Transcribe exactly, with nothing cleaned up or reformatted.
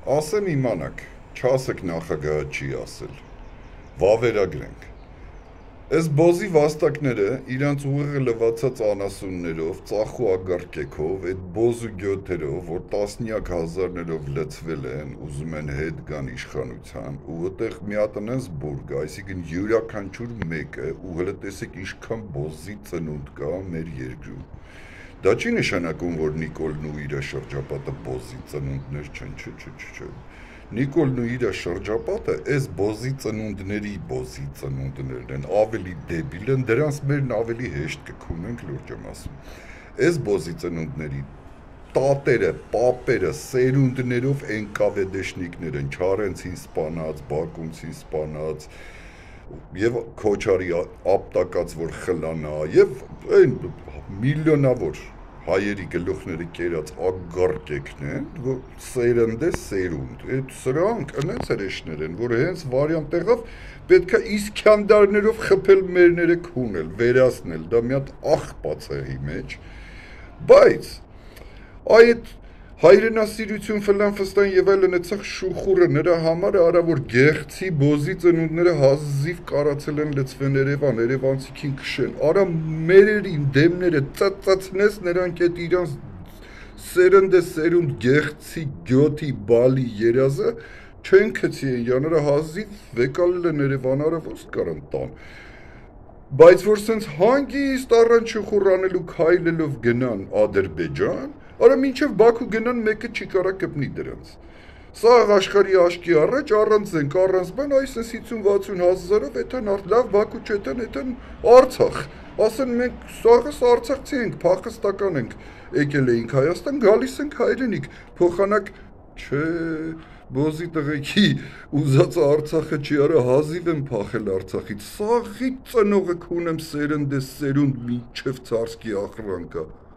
Ասեմ իմանաք, չասեք նախագահը չի ասել, վավերագրենք։ Այս բոզի վաստակները իրանց ուղեղը լվացած անասուններով, ծախու ագարկեքով, այդ բոզու գյոթերով, որ տասնյակ հազարներով լցվել են, ուզում են հետ գան իշխանության, ու այդտեղ մի հատ անես բուրգ, այսինքն յուրաքանչյուր մեկը, ու հələ տեսեք ինչքան բոզի ծնունդ կա մեր երկրում։ Դա չի նշանակում, որ Նիկոլն ու իր շրջապատը բոզի ծնունդներ չեն, չէ, չէ, չէ։ Նիկոլն ու իր շրջապատը այս բոզի ծնունդների բոզի ծնունդներն են, ավելի դեբիլ են, դրանց մերն ավելի հեշտ կքունենք, լուրջ եմ ասում։ Այս բոզի ծնունդների տատերը, պապերը, սերունդներով էնկավեդեշնիկներ են, չարենցին սպանած, բակումցին սպանած, եւ քոչարի ապտակած, որ խլանա, եւ այն միլիոնավոր հայերի գլուխները կերած ագարկեքն են, որ սերունդ է սերունդ, այդ սրանք ընենց հրեշներ են, որ հենց վարյան տեղով պետք է իսկանդարներով խփել մերները քունել, վերացնել, դա մի հատ աղբաց է հի մեջ, բայց այդ հայրենասիրություն ֆլան ֆստան եւ այլն այցախ շուխուրը նրա համար արա որ գեղցի բոզի ծնունդները հազիվ կարացել են լցվեն Երևան, Երևանցիքին քշեն, արա մերերին դեմները ծածածնես նրանք այդ իրանց սերունդ է սերունդ գեղցի գյոթի բալի երազը չեն քցի են յանարա հազիվ վեկալել են Երևան, արա ոնց կարան տան բայց որ սենց հանգիստ առանց շուխուր անելու քայլելով գնան Ադրբեջան Արա մինչև Բաքու գնան մեկը չի կարա կպնի դրանց։ Սա աշխարհի աշկի առաջ առանց ենք, առանց բան, այսպես հիսուն վաթսուն հազարով էթան լավ Բաքու չետան, էթան Արցախ։ Ասեն մենք սաղս Արցախցի ենք, փախստական ենք, եկել էինք Հայաստան, գալիս ենք հայրենիք, փոխանակ չէ, բոզի տղեկի ուզած Արցախը չի արա հազիվ են փախել Արցախից։ Սաղիդ ծնողը քունեմ սերունդ է սերունդ մինչև ցարսկի ախռանկա։